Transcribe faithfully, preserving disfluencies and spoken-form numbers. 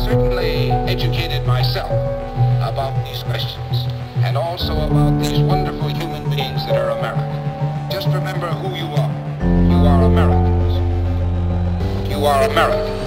certainly educated myself about these questions, and also about these wonderful human beings that are American. Just remember who you are. You are Americans. You are Americans.